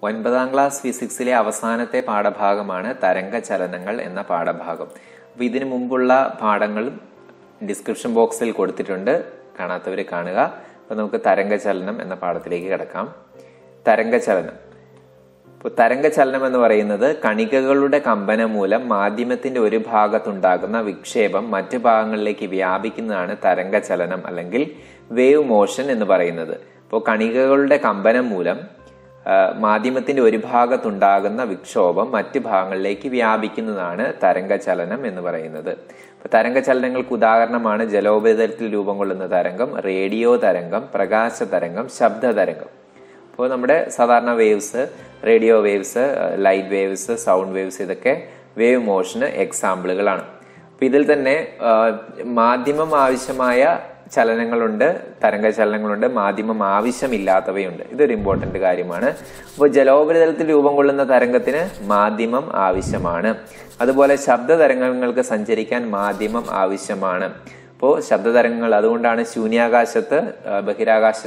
9ാം class ഫിസിക്സിലെ അവസാനത്തെ പാഠഭാഗമാണ് തരംഗചലനങ്ങൾ എന്ന പാഠഭാഗം. അപ്പോൾ ഇതിനു മുമ്പുള്ള പാഠങ്ങളും ഡിസ്ക്രിപ്ഷൻ ബോക്സിൽ കൊടുത്തിട്ടുണ്ട്, കാണാത്തവർ കാണുക. അപ്പോൾ നമുക്ക് തരംഗചലനം എന്ന പാഠത്തിലേക്ക് കിടക്കാം. തരംഗചലനം. ഇപ്പോൾ തരംഗചലനം എന്ന് പറയുന്നത് കണികകളുടെ കമ്പനം മൂലം മാധ്യമത്തിന്റെ ഒരു ഭാഗത്തുണ്ടാകുന്ന വിക്ഷേപം മറ്റു ഭാഗങ്ങളിലേക്ക് വ്യാപിക്കുന്നതാണ് തരംഗചലനം അല്ലെങ്കിൽ വേവ് മോഷൻ എന്ന് പറയുന്നത്. അപ്പോൾ കണികകളുടെ കമ്പനം മൂലം മാധ്യമത്തിന്റെ ഒരു ഭാഗത്തുണ്ടാകുന്ന വിക്ഷോഭം മറ്റ് ഭാഗങ്ങളിലേക്ക് വ്യാപിക്കുന്നതാണ് തരംഗചലനം എന്ന് പറയുന്നത്. അപ്പൊ തരംഗചലനങ്ങൾക്ക് ഉദാഹരണമാണ് ജലോപരിതലത്തിൽ രൂപം കൊള്ളുന്ന തരംഗം, റേഡിയോ തരംഗം, പ്രകാശ തരംഗം, ശബ്ദ തരംഗം. അപ്പോൾ നമ്മുടെ സാധാരണ waves, radio waves, light waves, sound waves, ഇതൊക്കെ വേവ് മോഷന് എക്സാമ്പിളുകളാണ്. അപ്പൊ ഇതിൽ തന്നെ മാധ്യമം ആവശ്യമായ ചലനങ്ങളുണ്ട്, തരംഗചലനങ്ങളുണ്ട്, മാധ്യമം ആവശ്യമില്ലാത്തവയുണ്ട്. ഇതൊരു ഇമ്പോർട്ടന്റ് കാര്യമാണ്. അപ്പോൾ ജലോപരിതലത്തിൽ രൂപം കൊള്ളുന്ന തരംഗത്തിന് മാധ്യമം ആവശ്യമാണ്. അതുപോലെ ശബ്ദ തരംഗങ്ങൾക്ക് സഞ്ചരിക്കാൻ മാധ്യമം ആവശ്യമാണ്. അപ്പോൾ ശബ്ദതരംഗങ്ങൾ, അതുകൊണ്ടാണ് ശൂന്യാകാശത്ത് ബഹിരാകാശ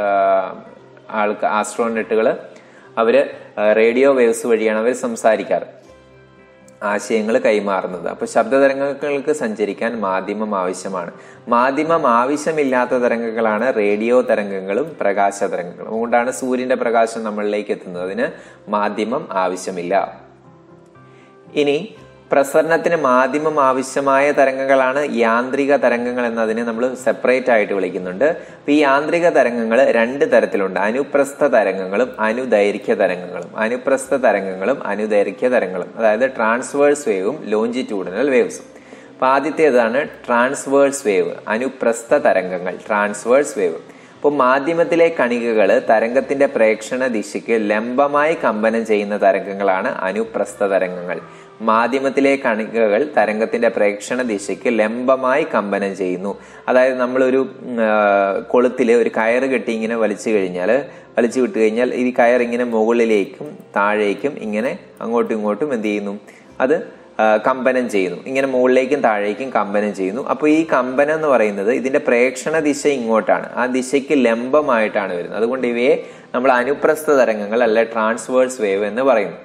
ആസ്ട്രോനട്ടുകൾ അവര് റേഡിയോ വേവ്സ് വഴിയാണ് അവർ സംസാരിക്കാറ്, ആശയങ്ങൾ കൈമാറുന്നത്. അപ്പൊ ശബ്ദതരംഗങ്ങൾക്ക് സഞ്ചരിക്കാൻ മാധ്യമം ആവശ്യമാണ്. മാധ്യമം ആവശ്യമില്ലാത്ത തരംഗങ്ങളാണ് റേഡിയോ തരംഗങ്ങളും പ്രകാശ തരംഗങ്ങളും. അതുകൊണ്ടാണ് സൂര്യന്റെ പ്രകാശം നമ്മളിലേക്ക് എത്തുന്നത്, അതിന് മാധ്യമം ആവശ്യമില്ല. ഇനി പ്രസരണത്തിന് മാധ്യമം ആവശ്യമായ തരംഗങ്ങളാണ് യാന്ത്രിക തരംഗങ്ങൾ എന്നതിനെ നമ്മൾ സെപ്പറേറ്റ് ആയിട്ട് വിളിക്കുന്നുണ്ട്. അപ്പൊ ഈ യാന്ത്രിക തരംഗങ്ങൾ രണ്ട് തരത്തിലുണ്ട്, അനുപ്രസ്ഥ തരംഗങ്ങളും അനുദൈർഘ്യ തരംഗങ്ങളും. അനുപ്രസ്ഥ തരംഗങ്ങളും അനുദൈർഘ്യ തരംഗങ്ങളും, അതായത് ട്രാൻസ്വേഴ്സ് വേവും ലോഞ്ചിറ്റ്യൂഡിനൽ വേവ്സും. അപ്പൊ ആദ്യത്തേതാണ് ട്രാൻസ്വേഴ്സ് വേവ്, അനുപ്രസ്ഥ തരംഗങ്ങൾ, ട്രാൻസ്വേഴ്സ് വേവ്. അപ്പോൾ മാധ്യമത്തിലെ കണികകൾ തരംഗത്തിന്റെ പ്രേക്ഷണ ദിശയ്ക്ക് ലംബമായി കമ്പനം ചെയ്യുന്ന തരംഗങ്ങളാണ് അനുപ്രസ്ഥ തരംഗങ്ങൾ. മാധ്യമത്തിലെ കണികകൾ തരംഗത്തിന്റെ പ്രേക്ഷണ ദിശയ്ക്ക് ലംബമായി കമ്പനം ചെയ്യുന്നു. അതായത് നമ്മളൊരു കൊളുത്തില് ഒരു കയറ് കെട്ടി ഇങ്ങനെ വലിച്ചു വിട്ടു കഴിഞ്ഞാൽ ഈ കയർ ഇങ്ങനെ മുകളിലേക്കും താഴേക്കും ഇങ്ങനെ അങ്ങോട്ടും ഇങ്ങോട്ടും എന്ത് ചെയ്യുന്നു, അത് കമ്പനം ചെയ്യുന്നു. ഇങ്ങനെ മുകളിലേക്കും താഴേക്കും കമ്പനം ചെയ്യുന്നു. അപ്പോൾ ഈ കമ്പനം എന്ന് പറയുന്നത് ഇതിന്റെ പ്രേക്ഷണ ദിശ ഇങ്ങോട്ടാണ്, ആ ദിശയ്ക്ക് ലംബമായിട്ടാണ് വരുന്നത്. അതുകൊണ്ട് ഇവയെ നമ്മൾ അനുപ്രസ്ഥ തരംഗങ്ങൾ അല്ലെ ട്രാൻസ്വേഴ്സ് വേവ് എന്ന് പറയുന്നു.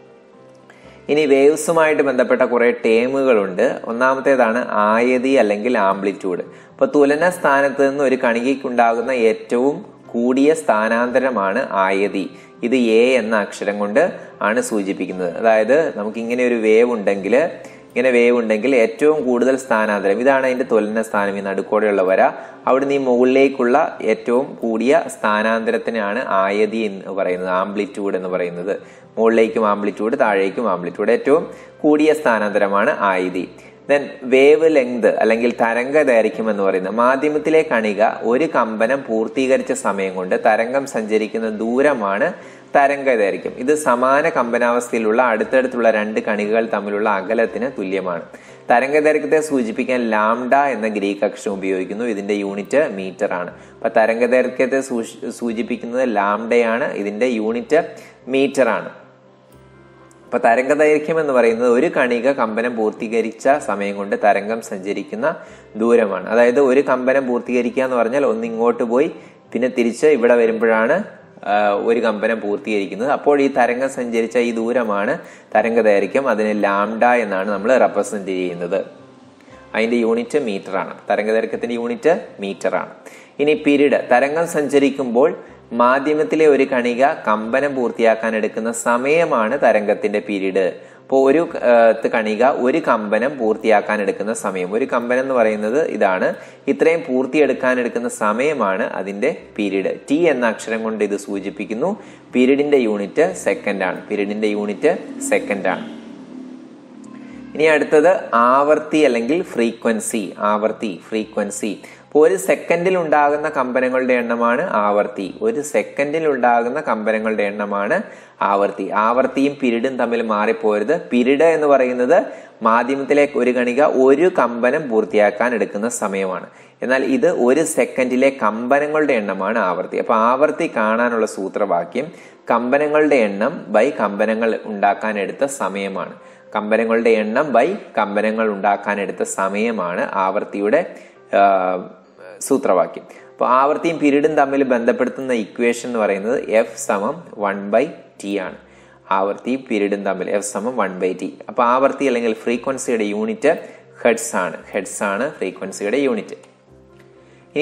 ഇനി വേവ്സുമായിട്ട് ബന്ധപ്പെട്ട കുറെ ടേമുകളുണ്ട്. ഒന്നാമത്തേതാണ് ആയതി അല്ലെങ്കിൽ ആംപ്ലിറ്റ്യൂഡ്. അപ്പൊ തുലന സ്ഥാനത്ത് നിന്ന് ഒരു കണികയ്ക്കുണ്ടാകുന്ന ഏറ്റവും കൂടിയ സ്ഥാനാന്തരമാണ് ആയതി. ഇത് എ എന്ന അക്ഷരം കൊണ്ട് ആണ് സൂചിപ്പിക്കുന്നത്. അതായത് നമുക്ക് ഇങ്ങനെ ഒരു വേവ് ഉണ്ടെങ്കിൽ ഏറ്റവും കൂടുതൽ സ്ഥാനാന്തരം, ഇതാണ് അതിന്റെ തുലന സ്ഥാനം, ഈ നടുക്കോടെയുള്ള വര. അവിടുന്ന് ഈ മുകളിലേക്കുള്ള ഏറ്റവും കൂടിയ സ്ഥാനാന്തരത്തിനാണ് ആയതി എന്ന് പറയുന്നത്, ആംപ്ലിറ്റ്യൂഡ് എന്ന് പറയുന്നത്. മുകളിലേക്കും ആംപ്ലിറ്റ്യൂഡ്, താഴേക്കും ആംപ്ലിറ്റ്യൂഡ്, ഏറ്റവും കൂടിയ സ്ഥാനാന്തരമാണ് ആയതി. ദെൻ വേവ് ലെങ്ത് അല്ലെങ്കിൽ തരംഗ ദൈർഘ്യം എന്ന് പറയുന്നത് മാധ്യമത്തിലെ കണിക ഒരു കമ്പനം പൂർത്തീകരിച്ച സമയം കൊണ്ട് തരംഗം സഞ്ചരിക്കുന്ന ദൂരമാണ് തരംഗ ദൈർഘ്യം. ഇത് സമാന കമ്പനാവസ്ഥയിലുള്ള അടുത്തടുത്തുള്ള രണ്ട് കണികകൾ തമ്മിലുള്ള അകലത്തിന് തുല്യമാണ്. തരംഗ ദൈർഘ്യത്തെ സൂചിപ്പിക്കാൻ ലാംഡ എന്ന ഗ്രീക്ക് അക്ഷരം ഉപയോഗിക്കുന്നു. ഇതിന്റെ യൂണിറ്റ് മീറ്റർ ആണ്. അപ്പൊ തരംഗ ദൈർഘ്യത്തെ സൂചിപ്പിക്കുന്നത് ലാംഡയാണ്, ഇതിന്റെ യൂണിറ്റ് മീറ്റർ ആണ്. അപ്പൊ തരംഗ ദൈർഘ്യം എന്ന് പറയുന്നത് ഒരു കണിക കമ്പനം പൂർത്തീകരിച്ച സമയം കൊണ്ട് തരംഗം സഞ്ചരിക്കുന്ന ദൂരമാണ്. അതായത് ഒരു കമ്പനം പൂർത്തീകരിക്കുക എന്ന് പറഞ്ഞാൽ ഒന്ന് ഇങ്ങോട്ട് പോയി പിന്നെ തിരിച്ച് ഇവിടെ വരുമ്പോഴാണ് ഒരു കമ്പനം പൂർത്തീകരിക്കുന്നത്. അപ്പോൾ ഈ തരംഗം സഞ്ചരിച്ച ഈ ദൂരമാണ് തരംഗ ദൈർഘ്യം. അതിനെ ലാംഡ എന്നാണ് നമ്മൾ റെപ്രസെന്റ് ചെയ്യുന്നത്. അതിന്റെ യൂണിറ്റ് മീറ്റർ ആണ്. തരംഗ ദൈർഘ്യത്തിന്റെ യൂണിറ്റ് മീറ്റർ ആണ്. ഇനി പീരീഡ്. തരംഗം സഞ്ചരിക്കുമ്പോൾ മാധ്യമത്തിലെ ഒരു കണിക കമ്പനം പൂർത്തിയാക്കാൻ എടുക്കുന്ന സമയമാണ് തരംഗത്തിന്റെ പീരീഡ്. അപ്പോൾ ഒരു കണിക ഒരു കമ്പനം പൂർത്തിയാക്കാൻ എടുക്കുന്ന സമയം, ഒരു കമ്പനം എന്ന് പറയുന്നത് ഇതാണ്, ഇത്രയും പൂർത്തിയെടുക്കാൻ എടുക്കുന്ന സമയമാണ് അതിന്റെ പീരീഡ്. ടി എന്ന അക്ഷരം കൊണ്ട് ഇത് സൂചിപ്പിക്കുന്നു. പീരീഡിന്റെ യൂണിറ്റ് സെക്കൻഡ് ആണ്. പീരീഡിന്റെ യൂണിറ്റ് സെക്കൻഡ് ആണ്. ഇനി അടുത്തത് ആവർത്തി അല്ലെങ്കിൽ ഫ്രീക്വൻസി. ആവർത്തി, ഫ്രീക്വൻസി. അപ്പോൾ ഒരു സെക്കൻഡിൽ ഉണ്ടാകുന്ന കമ്പനങ്ങളുടെ എണ്ണമാണ് ആവർത്തി. ഒരു സെക്കൻഡിൽ ഉണ്ടാകുന്ന കമ്പനങ്ങളുടെ എണ്ണമാണ് ആവർത്തി. ആവർത്തിയും പീരീഡും തമ്മിൽ മാറിപ്പോരുത്. പീരീഡ് എന്ന് പറയുന്നത് മാധ്യമത്തിലെ ഒരു കണിക ഒരു കമ്പനം പൂർത്തിയാക്കാൻ എടുക്കുന്ന സമയമാണ്. എന്നാൽ ഇത് ഒരു സെക്കൻഡിലെ കമ്പനങ്ങളുടെ എണ്ണമാണ് ആവർത്തി. അപ്പൊ ആവർത്തി കാണാനുള്ള സൂത്രവാക്യം കമ്പനങ്ങളുടെ എണ്ണം ബൈ കമ്പനങ്ങൾ ഉണ്ടാക്കാൻ എടുത്ത സമയമാണ്. കമ്പനങ്ങളുടെ എണ്ണം ബൈ കമ്പനങ്ങൾ ഉണ്ടാക്കാൻ എടുത്ത സമയമാണ് ആവർത്തിയുടെ സൂത്രവാക്യം. അപ്പോൾ ആവർത്തിയും പീരീഡും തമ്മിൽ ബന്ധപ്പെടുത്തുന്ന ഇക്വേഷൻ എന്ന് പറയുന്നത് F = 1/T ആണ്. ആവർത്തിയും പീരീഡും തമ്മിൽ F = 1/T. അപ്പൊ ആവർത്തി അല്ലെങ്കിൽ ഫ്രീക്വൻസിയുടെ യൂണിറ്റ് ഹെർട്സ് ആണ്. ഹെർട്സ് ആണ് ഫ്രീക്വൻസിയുടെ യൂണിറ്റ്. ഇനി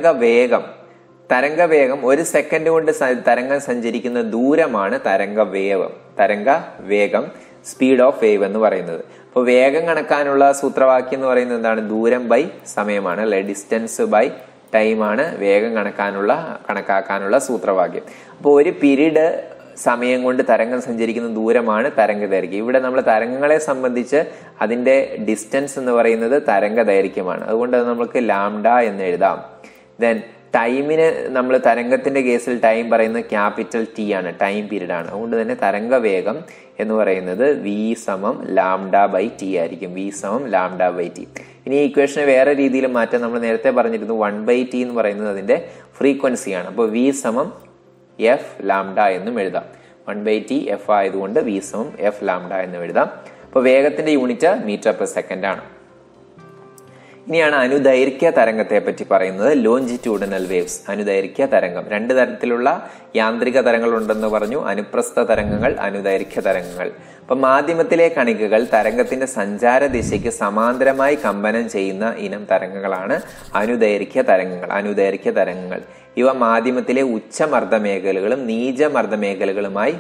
തരംഗവേഗം 1 സെക്കൻഡ് കൊണ്ട് തരംഗം സഞ്ചരിക്കുന്ന ദൂരമാണ് തരംഗവേഗം സ്പീഡ് ഓഫ് വേവ് എന്ന് പറയുന്നത്. അപ്പോൾ വേഗം കണക്കാനുള്ള സൂത്രവാക്യം എന്ന് പറയുന്നത് എന്താണ്? ദൂരം ബൈ സമയമാണ്, അല്ലെ? ഡിസ്റ്റൻസ് ബൈ ടൈം ആണ് വേഗം കണക്കാക്കാനുള്ള സൂത്രവാക്യം. അപ്പോൾ ഒരു പീരീഡ് സമയം കൊണ്ട് തരംഗം സഞ്ചരിക്കുന്ന ദൂരമാണ് തരംഗദൈർഘ്യം. ഇവിടെ നമ്മൾ തരംഗങ്ങളെ സംബന്ധിച്ച് അതിന്റെ ഡിസ്റ്റൻസ് എന്ന് പറയുന്നത് തരംഗദൈർഘ്യമാണ്. അതുകൊണ്ട് അത് നമുക്ക് ലാംഡ എന്ന് എഴുതാം. ദെൻ ടൈമിന് നമ്മൾ തരംഗത്തിന്റെ കേസിൽ ടൈം പറയുന്നത് ക്യാപിറ്റൽ T ആണ്, ടൈം പീരീഡ് ആണ്. അതുകൊണ്ട് തന്നെ തരംഗവേഗം എന്ന് പറയുന്നത് V = λ/T ആയിരിക്കും. V = λ/T. ഇനി ഈ ഇക്വേഷനെ വേറെ രീതിയിൽ മാറ്റാൻ നമ്മൾ നേരത്തെ പറഞ്ഞിരുന്നു 1/T എന്ന് പറയുന്നത് അതിന്റെ ഫ്രീക്വൻസിയാണ്. അപ്പോൾ V = F λ എന്നും എഴുതാം. 1/T F ആയതുകൊണ്ട് V = F λ എന്നും എഴുതാം. അപ്പോൾ വേഗത്തിന്റെ യൂണിറ്റ് m/s ആണ്. ഇനിയാണ് അനുദൈർഘ്യ തരംഗത്തെ പറ്റി പറയുന്നത്. ലോഞ്ചിറ്റ്യൂഡിനൽ വേവ്സ്, അനുദൈർഘ്യ തരംഗം. 2 തരത്തിലുള്ള യാന്ത്രിക തരംഗങ്ങൾ ഉണ്ടെന്ന് പറഞ്ഞു. അനുപ്രസ്ഥ തരംഗങ്ങൾ, അനുദൈർഘ്യ തരംഗങ്ങൾ. അപ്പൊ മാധ്യമത്തിലെ കണികകൾ തരംഗത്തിന്റെ സഞ്ചാര ദിശയ്ക്ക് സമാന്തരമായി കമ്പനം ചെയ്യുന്ന ഇനം തരംഗങ്ങളാണ് അനുദൈർഘ്യ തരംഗങ്ങൾ. ഇവ മാധ്യമത്തിലെ ഉച്ചമർദ്ദ മേഖലകളും നീചമർദ്ദ മേഖലകളുമായി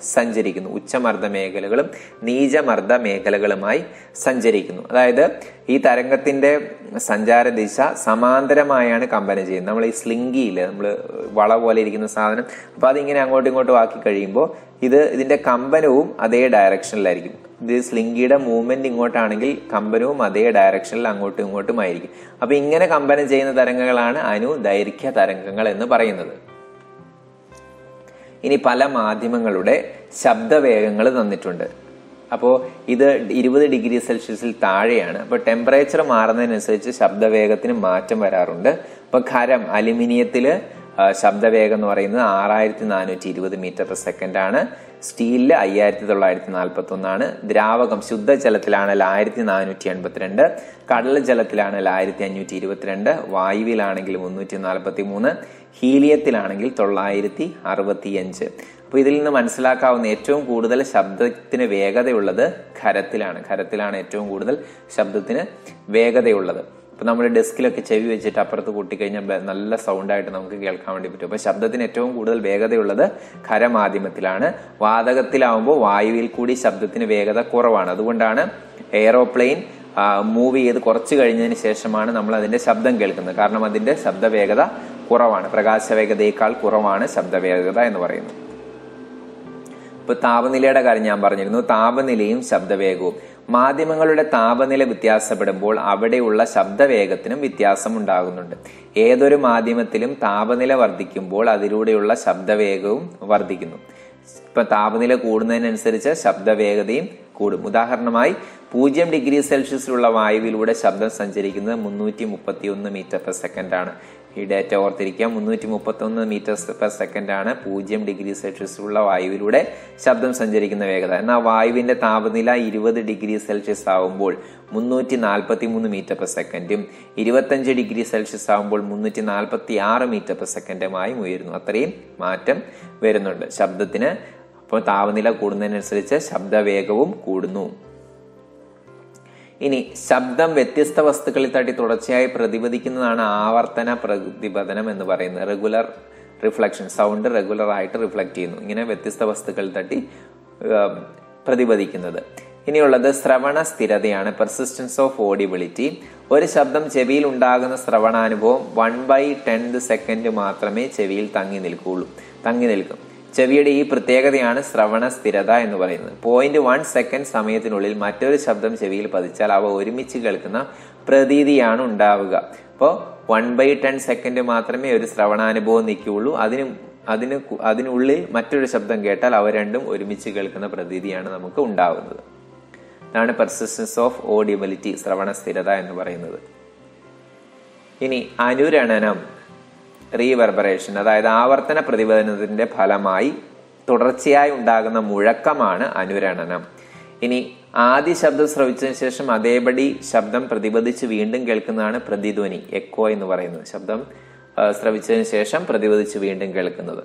സഞ്ചരിക്കുന്നു. അതായത് ഈ തരംഗത്തിന്റെ സഞ്ചാര ദിശ സമാന്തരമായാണ് കമ്പനം ചെയ്യുന്നത്. നമ്മൾ ഈ സ്ലിങ്കിയില് നമ്മൾ വള പോലെ ഇരിക്കുന്ന സാധനം, അപ്പൊ അതിങ്ങനെ അങ്ങോട്ടും ഇങ്ങോട്ടും ആക്കി കഴിയുമ്പോൾ ഇതിന്റെ കമ്പനവും അതേ ഡയറക്ഷനിലായിരിക്കും. ഇത് സ്ലിങ്കിയുടെ മൂവ്മെന്റ് ഇങ്ങോട്ടാണെങ്കിൽ കമ്പനവും അതേ ഡയറക്ഷനിൽ അങ്ങോട്ടും ഇങ്ങോട്ടും ആയിരിക്കും. അപ്പൊ ഇങ്ങനെ കമ്പനം ചെയ്യുന്ന തരംഗങ്ങളാണ് അനുദൈർഘ്യ തരംഗങ്ങൾ എന്ന് പറയുന്നത്. ഇനി പല മാധ്യമങ്ങളുടെ ശബ്ദവേഗങ്ങൾ തന്നിട്ടുണ്ട്. അപ്പോൾ ഇത് 20 ഡിഗ്രി സെൽഷ്യസിൽ താഴെയാണ്. അപ്പോൾ ടെമ്പറേച്ചർ മാറുന്നതിനനുസരിച്ച് ശബ്ദവേഗത്തിന് മാറ്റം വരാറുണ്ട്. അപ്പൊ ഖരം, അലുമിനിയത്തില് ശബ്ദവേഗം എന്ന് പറയുന്നത് 6420 m/s ആണ്. സ്റ്റീലില് 5941 ആണ്. ദ്രാവകം ശുദ്ധജലത്തിലാണെങ്കിൽ 1482, കടൽ ജലത്തിലാണെങ്കിൽ 1522, വായുവിലാണെങ്കിൽ 343, ഹീലിയത്തിലാണെങ്കിൽ 965. അപ്പൊ ഇതിൽ നിന്ന് മനസ്സിലാക്കാവുന്ന ഏറ്റവും കൂടുതൽ ശബ്ദത്തിന് വേഗതയുള്ളത് ഖരത്തിലാണ് ഏറ്റവും കൂടുതൽ ശബ്ദത്തിന് വേഗതയുള്ളത്. അപ്പൊ നമ്മുടെ ഡെസ്കിലൊക്കെ ചെവി വെച്ചിട്ട് അപ്പുറത്ത് കൂട്ടിക്കഴിഞ്ഞാൽ നല്ല സൗണ്ടായിട്ട് നമുക്ക് കേൾക്കാൻ വേണ്ടി പറ്റും. അപ്പൊ ശബ്ദത്തിന് ഏറ്റവും കൂടുതൽ വേഗതയുള്ളത് ഖരമാധ്യമത്തിലാണ്. വാതകത്തിലാവുമ്പോൾ വായുവിൽ കൂടി ശബ്ദത്തിന് വേഗത കുറവാണ്. അതുകൊണ്ടാണ് എയറോപ്ലെയിൻ മൂവ് ചെയ്ത് കുറച്ച് കഴിഞ്ഞതിന് ശേഷമാണ് നമ്മൾ അതിന്റെ ശബ്ദം കേൾക്കുന്നത്. കാരണം അതിന്റെ ശബ്ദവേഗത കുറവാണ്, പ്രകാശവേഗതയേക്കാൾ കുറവാണ് ശബ്ദവേഗത എന്ന് പറയുന്നത്. ഇപ്പൊ താപനിലയുടെ കാര്യം ഞാൻ പറഞ്ഞിരുന്നു. താപനിലയും ശബ്ദവേഗവും. മാധ്യമങ്ങളുടെ താപനില വ്യത്യാസപ്പെടുമ്പോൾ അവിടെയുള്ള ശബ്ദവേഗത്തിനും വ്യത്യാസം ഉണ്ടാകുന്നുണ്ട്. ഏതൊരു മാധ്യമത്തിലും താപനില വർദ്ധിക്കുമ്പോൾ അതിലൂടെയുള്ള ശബ്ദവേഗവും വർദ്ധിക്കുന്നു. ഇപ്പൊ താപനില കൂടുന്നതിനനുസരിച്ച് ശബ്ദവേഗതയും കൂടും. ഉദാഹരണമായി 0 ഡിഗ്രി സെൽഷ്യസിലുള്ള വായുവിലൂടെ ശബ്ദം സഞ്ചരിക്കുന്നത് 331 m/s ആണ്. ഈ ഡേറ്റ ഓർത്തിരിക്കുക. 331 m/s ആണ് 0 ഡിഗ്രി സെൽഷ്യസിലുള്ള വായുവിലൂടെ ശബ്ദം സഞ്ചരിക്കുന്ന വേഗത. എന്നാൽ വായുവിന്റെ താപനില 20 ഡിഗ്രി സെൽഷ്യസ് ആവുമ്പോൾ 343 m/s, 25 ഡിഗ്രി സെൽഷ്യസ് ആവുമ്പോൾ 346 m/s ഉയരുന്നു. അത്രയും മാറ്റം വരുന്നുണ്ട് ശബ്ദത്തിന്. അപ്പോൾ താപനില കൂടുന്നതിനനുസരിച്ച് ശബ്ദവേഗവും കൂടുന്നു. ഇനി ശബ്ദം വ്യത്യസ്ത വസ്തുക്കളിൽ തട്ടി തുടർച്ചയായി പ്രതിപദിക്കുന്നതാണ് ആവർത്തന പ്രതിപതനം എന്ന് പറയുന്നത്. റെഗുലർ റിഫ്ലക്ഷൻ, സൗണ്ട് റെഗുലർ ആയിട്ട് റിഫ്ലക്ട് ചെയ്യുന്നു. ഇങ്ങനെ വ്യത്യസ്ത വസ്തുക്കളിൽ തട്ടി പ്രതിപദിക്കുന്നത്. ഇനിയുള്ളത് ശ്രവണ സ്ഥിരതയാണ്, പെർസിസ്റ്റൻസ് ഓഫ് ഓഡിബിലിറ്റി. ഒരു ശബ്ദം ചെവിയിൽ ഉണ്ടാകുന്ന ശ്രവണാനുഭവം 1/10 സെക്കൻഡ് മാത്രമേ ചെവിയിൽ തങ്ങി നിൽക്കും. ചെവിയുടെ ഈ പ്രത്യേകതയാണ് ശ്രവണ സ്ഥിരത എന്ന് പറയുന്നത്. 0.1 സെക്കൻഡ് സമയത്തിനുള്ളിൽ മറ്റൊരു ശബ്ദം ചെവിയിൽ പതിച്ചാൽ അവ ഒരുമിച്ച് കേൾക്കുന്ന പ്രതീതിയാണ് ഉണ്ടാവുക. അപ്പോൾ 1/10 സെക്കൻഡ് മാത്രമേ ഒരു ശ്രവണാനുഭവം നിൽക്കുകയുള്ളൂ. അതിനുള്ളിൽ മറ്റൊരു ശബ്ദം കേട്ടാൽ അവ രണ്ടും ഒരുമിച്ച് കേൾക്കുന്ന പ്രതീതിയാണ് നമുക്ക് ഉണ്ടാവുന്നത്. ഇതാണ് പെർസിസ്റ്റൻസ് ഓഫ് ഓഡിബിലിറ്റി, ശ്രവണ സ്ഥിരത എന്ന് പറയുന്നത്. ഇനി അനുരണനം, റീവെർബറേഷൻ, അതായത് ആവർത്തന പ്രതിപതനത്തിന്റെ ഫലമായി തുടർച്ചയായി ഉണ്ടാകുന്ന മുഴക്കമാണ് അനുരണനം. ഇനി ആദ്യ ശബ്ദം ശ്രവിച്ചതിന് ശേഷം അതേപടി ശബ്ദം പ്രതിപദിച്ച് വീണ്ടും കേൾക്കുന്നതാണ് പ്രതിധ്വനി, എക്കോ എന്ന് പറയുന്നത്. ശബ്ദം ശ്രവിച്ചതിന് ശേഷം പ്രതിപദിച്ച് വീണ്ടും കേൾക്കുന്നത്.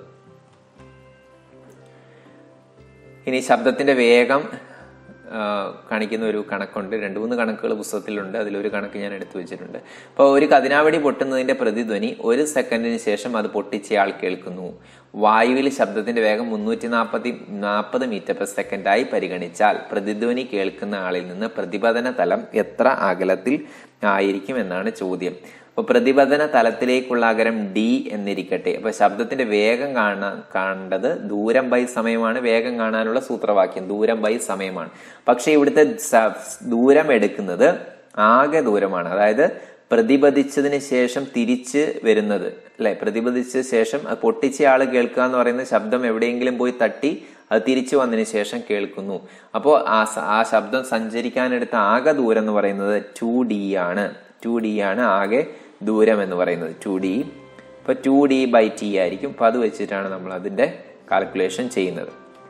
ഇനി ശബ്ദത്തിന്റെ വേഗം കാണിക്കുന്ന ഒരു കണക്കുണ്ട്. 2-3 കണക്കുകൾ പുസ്തകത്തിലുണ്ട്. അതിലൊരു കണക്ക് ഞാൻ എടുത്തു വെച്ചിട്ടുണ്ട്. അപ്പോൾ ഒരു കതിനാവടി പൊട്ടുന്നതിന്റെ പ്രതിധ്വനി 1 സെക്കൻഡിന് ശേഷം അത് പൊട്ടിച്ചയാൾ കേൾക്കുന്നു. വായുവിൽ ശബ്ദത്തിന്റെ വേഗം 340 മീറ്റർ പെർ സെക്കൻഡായി പരിഗണിച്ചാൽ പ്രതിധ്വനി കേൾക്കുന്ന ആളിൽ നിന്ന് പ്രതിപതന തലം എത്ര അകലത്തിൽ ആയിരിക്കും എന്നാണ് ചോദ്യം. അപ്പൊ പ്രതിപതന തലത്തിലേക്കുള്ള അകലം d എന്നിരിക്കട്ടെ. അപ്പൊ ശബ്ദത്തിന്റെ വേഗം കാണേണ്ടത് ദൂരം ബൈ സമയമാണ്. വേഗം കാണാനുള്ള സൂത്രവാക്യം ദൂരം ബൈ സമയമാണ്. പക്ഷെ ഇവിടുത്തെ ദൂരം എടുക്കുന്നത് ആകെ ദൂരമാണ്. അതായത് പ്രതിപദിച്ചതിന് ശേഷം തിരിച്ച് വരുന്നത് അല്ലെ, പ്രതിപദിച്ച ശേഷം അത് പൊട്ടിച്ച ആള് കേൾക്കുക എന്ന് പറയുന്നത് ശബ്ദം എവിടെയെങ്കിലും പോയി തട്ടി അത് തിരിച്ചു വന്നതിന് ശേഷം കേൾക്കുന്നു. അപ്പോൾ ആ ശബ്ദം സഞ്ചരിക്കാനെടുത്ത ആകെ ദൂരം എന്ന് പറയുന്നത് 2d ആണ്. 2d ആണ് ആകെ ദൂരം എന്ന് പറയുന്നത് 2d. ഇപ്പൊ 2d/t ആയിരിക്കും. അപ്പൊ അത് വെച്ചിട്ടാണ് നമ്മൾ അതിന്റെ കാൽക്കുലേഷൻ ചെയ്യുന്നത്.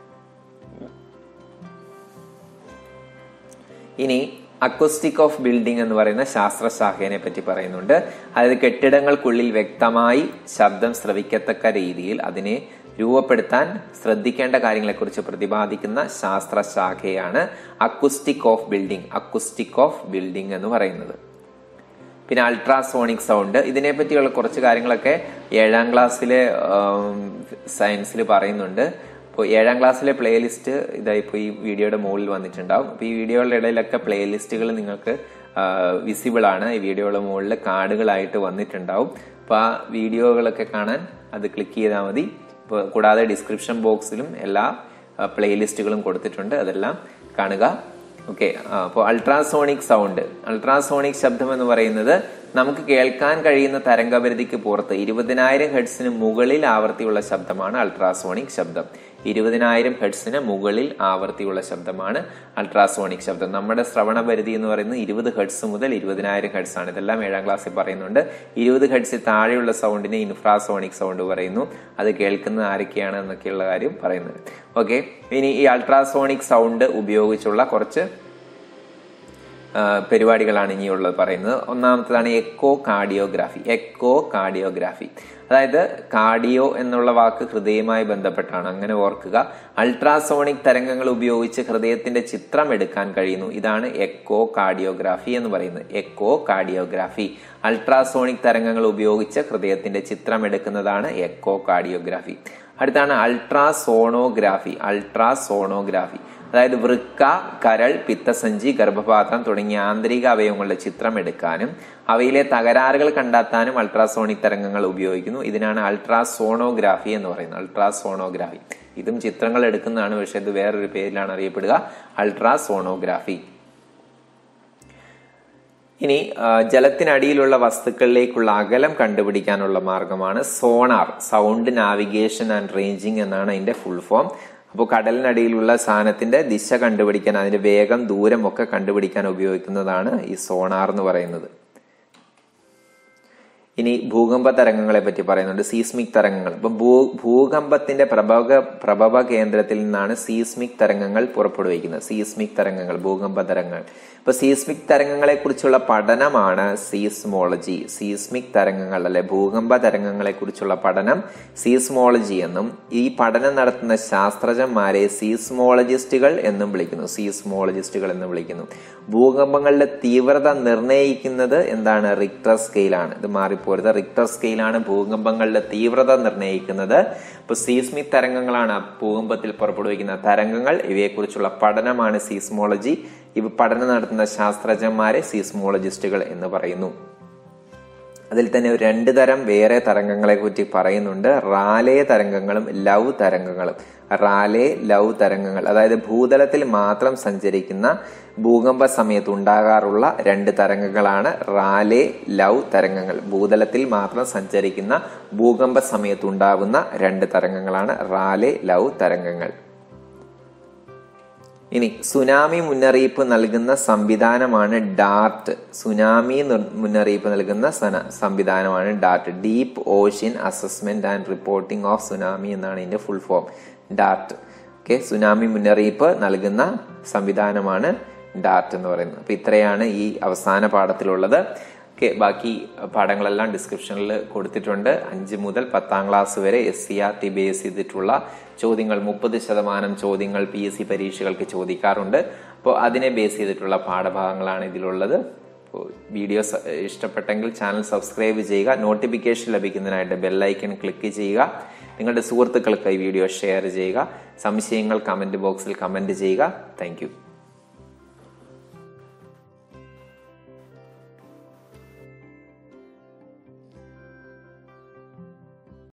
ഇനി അക്വസ്റ്റിക് ഓഫ് ബിൽഡിംഗ് എന്ന് പറയുന്ന ശാസ്ത്രശാഖയെ പറ്റി പറയുന്നുണ്ട്. അതായത് കെട്ടിടങ്ങൾക്കുള്ളിൽ വ്യക്തമായി ശബ്ദം ശ്രവിക്കത്തക്ക രീതിയിൽ അതിനെ രൂപപ്പെടുത്താൻ ശ്രദ്ധിക്കേണ്ട കാര്യങ്ങളെക്കുറിച്ച് പ്രതിപാദിക്കുന്ന ശാസ്ത്രശാഖയാണ് acoustic of building. Acoustic of building എന്ന് പറയുന്നത്. പിന്നെ അൾട്രാസോണിക് സൗണ്ട്, ഇതിനെ പറ്റിയുള്ള കുറച്ച് കാര്യങ്ങളൊക്കെ 7ാം ക്ലാസ്സിലെ സയൻസിൽ പറയുന്നുണ്ട്. അപ്പോൾ 7ാം ക്ലാസ്സിലെ പ്ലേലിസ്റ്റ് ഇതായിപ്പോൾ ഈ വീഡിയോയുടെ മുകളിൽ വന്നിട്ടുണ്ടാവും. അപ്പോൾ ഈ വീഡിയോയുടെ ഇടയിലൊക്കെ പ്ലേലിസ്റ്റുകൾ നിങ്ങൾക്ക് വിസിബിൾ ആണ്. ഈ വീഡിയോയുടെ മുകളിൽ കാർഡുകളായിട്ട് വന്നിട്ടുണ്ടാവും. അപ്പോൾ ആ വീഡിയോകളൊക്കെ കാണാൻ അത് ക്ലിക്ക് ചെയ്താൽ മതി. ഇപ്പോൾ കൂടാതെ ഡിസ്ക്രിപ്ഷൻ ബോക്സിലും എല്ലാ പ്ലേലിസ്റ്റുകളും കൊടുത്തിട്ടുണ്ട്, അതെല്ലാം കാണുക. ഓക്കെ. അപ്പോൾ അൾട്രാസോണിക് സൗണ്ട്, അൾട്രാസോണിക് ശബ്ദം എന്ന് പറയുന്നത് നമുക്ക് കേൾക്കാൻ കഴിയുന്ന തരംഗപരിധിക്ക് പുറത്ത് 20,000 ഹെർട്സിന് മുകളിൽ ആവൃത്തിയുള്ള ശബ്ദമാണ് അൾട്രാസോണിക് ശബ്ദം. 20,000 ഹെർട്സിന് മുകളിൽ ആവൃത്തിയുള്ള ശബ്ദമാണ് അൾട്രാസോണിക് ശബ്ദം. നമ്മുടെ ശ്രവണ പരിധി എന്ന് പറയുന്നത് 20 ഹെർട്സ് മുതൽ 20,000 ഹെർട്സ് ആണ്. ഇതെല്ലാം 7ാം ക്ലാസ്സിൽ പറയുന്നുണ്ട്. 20 ഹെർട്സിൽ താഴെയുള്ള സൗണ്ടിനെ ഇൻഫ്രാസോണിക് സൗണ്ട് പറയുന്നു. അത് കേൾക്കുന്നത് ആരൊക്കെയാണ് എന്നൊക്കെയുള്ള കാര്യം പറയുന്നത്. ഓക്കെ. ഇനി ഈ അൾട്രാസോണിക് സൗണ്ട് ഉപയോഗിച്ചുള്ള കുറച്ച് പരിപാടികളാണ് ഇനിയുള്ളത് പറയുന്നത്. ഒന്നാമത്തേതാണ് എക്കോ കാർഡിയോഗ്രാഫി. എക്കോ കാർഡിയോഗ്രാഫി അതായത് കാർഡിയോ എന്നുള്ള വാക്ക് ഹൃദയവുമായി ബന്ധപ്പെട്ടാണ്, അങ്ങനെ ഓർക്കുക. അൾട്രാസോണിക് തരംഗങ്ങൾ ഉപയോഗിച്ച് ഹൃദയത്തിന്റെ ചിത്രം എടുക്കാൻ കഴിയുന്നു. ഇതാണ് എക്കോ കാർഡിയോഗ്രാഫി എന്ന് പറയുന്നത്. എക്കോ കാർഡിയോഗ്രാഫി അൾട്രാസോണിക് തരംഗങ്ങൾ ഉപയോഗിച്ച് ഹൃദയത്തിന്റെ ചിത്രം എടുക്കുന്നതാണ് എക്കോ കാർഡിയോഗ്രാഫി. അടുത്താണ് അൾട്രാസോണോഗ്രാഫി. അൾട്രാസോണോഗ്രാഫി അതായത് വൃക്ക, കരൾ, പിത്തസഞ്ചി, ഗർഭപാത്രം തുടങ്ങിയ ആന്തരിക അവയവങ്ങളുടെ ചിത്രം എടുക്കാനും അവയിലെ തകരാറുകൾ കണ്ടെത്താനും അൾട്രാസോണിക് തരംഗങ്ങൾ ഉപയോഗിക്കുന്നു. ഇതിനാണ് അൾട്രാസോണോഗ്രാഫി എന്ന് പറയുന്നത്. അൾട്രാസോണോഗ്രാഫി ഇതും ചിത്രങ്ങൾ എടുക്കുന്നതാണ്, പക്ഷെ ഇത് വേറൊരു പേരിലാണ് അറിയപ്പെടുക, അൾട്രാസോണോഗ്രാഫി. ഇനി ജലത്തിനടിയിലുള്ള വസ്തുക്കളിലേക്കുള്ള അകലം കണ്ടുപിടിക്കാനുള്ള മാർഗമാണ് sonar. Sound navigation and ranging എന്നാണ് അതിന്റെ ഫുൾ ഫോം. അപ്പോൾ കടലിനടിയിലുള്ള സാധനത്തിന്റെ ദിശ കണ്ടുപിടിക്കാൻ, അതിന്റെ വേഗം, ദൂരം ഒക്കെ കണ്ടുപിടിക്കാൻ ഉപയോഗിക്കുന്നതാണ് ഈ സോണാർ എന്ന് പറയുന്നത്. ഇനി ഭൂകമ്പ തരംഗങ്ങളെ പറ്റി പറയുന്നുണ്ട്. സീസ്മിക് തരംഗങ്ങൾ. ഇപ്പൊ ഭൂകമ്പത്തിന്റെ പ്രഭവ കേന്ദ്രത്തിൽ നിന്നാണ് സീസ്മിക് തരംഗങ്ങൾ പുറപ്പെടുവിക്കുന്നത്. സീസ്മിക് തരംഗങ്ങൾ, ഭൂകമ്പ തരംഗങ്ങൾ. ഇപ്പൊ സീസ്മിക് തരംഗങ്ങളെ കുറിച്ചുള്ള പഠനമാണ് സീസ്മോളജി. സീസ്മിക് തരംഗങ്ങൾ അല്ലെ ഭൂകമ്പ തരംഗങ്ങളെ കുറിച്ചുള്ള പഠനം സീസ്മോളജി എന്നും ഈ പഠനം നടത്തുന്ന ശാസ്ത്രജ്ഞന്മാരെ സീസ്മോളജിസ്റ്റുകൾ എന്നും വിളിക്കുന്നു. സീസ്മോളജിസ്റ്റുകൾ എന്ന് വിളിക്കുന്നു. ഭൂകമ്പങ്ങളുടെ തീവ്രത നിർണ്ണയിക്കുന്നത് എന്താണ്? റിക്ടർ സ്കെയിലാണ്. ഇത് മാറിപ്പോരുത്. റിക്ടർ സ്കെയിലാണ് ഭൂകമ്പങ്ങളുടെ തീവ്രത നിർണ്ണയിക്കുന്നത്. ഇപ്പൊ സീസ്മിക് തരംഗങ്ങളാണ് ഭൂകമ്പത്തിൽ പുറപ്പെടുവിക്കുന്ന തരംഗങ്ങൾ. ഇവയെക്കുറിച്ചുള്ള പഠനമാണ് സീസ്മോളജി. ഇവ പഠനം നടത്തുന്ന ശാസ്ത്രജ്ഞന്മാരെ സീസ്മോളജിസ്റ്റുകൾ എന്ന് പറയുന്നു. അതിൽ തന്നെ 2 തരം വേറെ തരംഗങ്ങളെ കുറിച്ച് പറയുന്നുണ്ട്. റാലെ തരംഗങ്ങളും ലവ് തരംഗങ്ങളും. റാലെ, ലവ് തരംഗങ്ങൾ അതായത് ഭൂതലത്തിൽ മാത്രം സഞ്ചരിക്കുന്ന ഭൂകമ്പ സമയത്ത് ഉണ്ടാകാറുള്ള 2 തരംഗങ്ങളാണ് റാലെ, ലവ് തരംഗങ്ങൾ. ഭൂതലത്തിൽ മാത്രം സഞ്ചരിക്കുന്ന ഭൂകമ്പ സമയത്ത് ഉണ്ടാകുന്ന 2 തരംഗങ്ങളാണ് റാലെ, ലവ് തരംഗങ്ങൾ. ഇനി സുനാമി മുന്നറിയിപ്പ് നൽകുന്ന സംവിധാനമാണ് ഡാർട്ട്. സുനാമി മുന്നറിയിപ്പ് നൽകുന്ന സംവിധാനമാണ് DART. Deep ocean assessment and reporting of tsunami എന്നാണ് ഇതിന്റെ full form. DART. Okay. Tsunami മുന്നറിയിപ്പ് നൽകുന്ന സംവിധാനമാണ് ഡാർട്ട് എന്ന് പറയുന്നത്. അപ്പൊ ഇത്രയാണ് ഈ അവസാന പാഠത്തിലുള്ളത്. ബാക്കി പാഠങ്ങളെല്ലാം ഡിസ്ക്രിപ്ഷനിൽ കൊടുത്തിട്ടുണ്ട്. 5 മുതൽ 10ാം ക്ലാസ് വരെ SCRT ബേസ് ചെയ്തിട്ടുള്ള ചോദ്യങ്ങൾ 30% ചോദ്യങ്ങൾ PSC പരീക്ഷകൾക്ക് ചോദിക്കാറുണ്ട്. അപ്പോൾ അതിനെ ബേസ് ചെയ്തിട്ടുള്ള പാഠഭാഗങ്ങളാണ് ഇതിലുള്ളത്. വീഡിയോസ് ഇഷ്ടപ്പെട്ടെങ്കിൽ ചാനൽ സബ്സ്ക്രൈബ് ചെയ്യുക. നോട്ടിഫിക്കേഷൻ ലഭിക്കുന്നതിനായിട്ട് ബെല്ലൈക്കൺ ക്ലിക്ക് ചെയ്യുക. നിങ്ങളുടെ സുഹൃത്തുക്കൾക്ക് ഈ വീഡിയോ ഷെയർ ചെയ്യുക. സംശയങ്ങൾ കമന്റ് ബോക്സിൽ കമന്റ് ചെയ്യുക. താങ്ക്